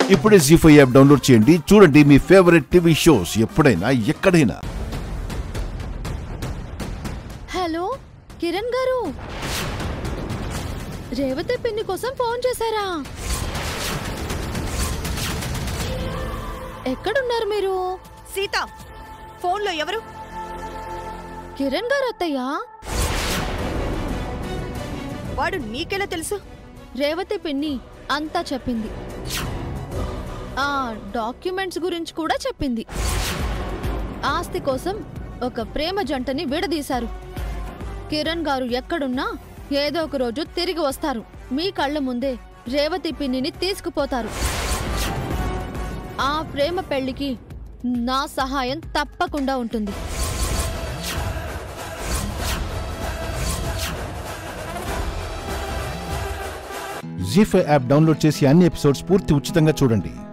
ఇప్పుడే జీ5 app download చేయండి. చూడండి మీ ఫేవరెట్ టీవీ షోస్ ఎప్పుడైనా ఎక్కడైనా. హలో కిరణ్ గారు, రేవతి పిన్ని కోసం ఫోన్ చేశారా? ఎక్కడున్నారు మీరు? సీత, ఫోన్లో ఎవరు? కిరణ్ గారు అత్తయ్య. వాడు నీకెలా తెలుసు? రేవతి పిన్ని అంతా చెప్పింది. ఆ డాక్యుమెంట్స్ గురించి కూడా చెప్పింది. ఆస్తి కోసం ఒక ప్రేమ జంటని విడదీశారు. కిరణ్ గారు ఎక్కడున్నా ఏదో ఒక రోజు తిరిగి వస్తారు. మీ కళ్ళ ముందే రేవతి పిన్నిని తీసుకుపోతారు. ఆ ప్రేమ పెళ్లికి నా సహాయం తప్పకుండా ఉంటుంది. జీ5 యాప్ డౌన్లోడ్ చేసి అన్ని ఎపిసోడ్స్ పూర్తి ఉచితంగా చూడండి.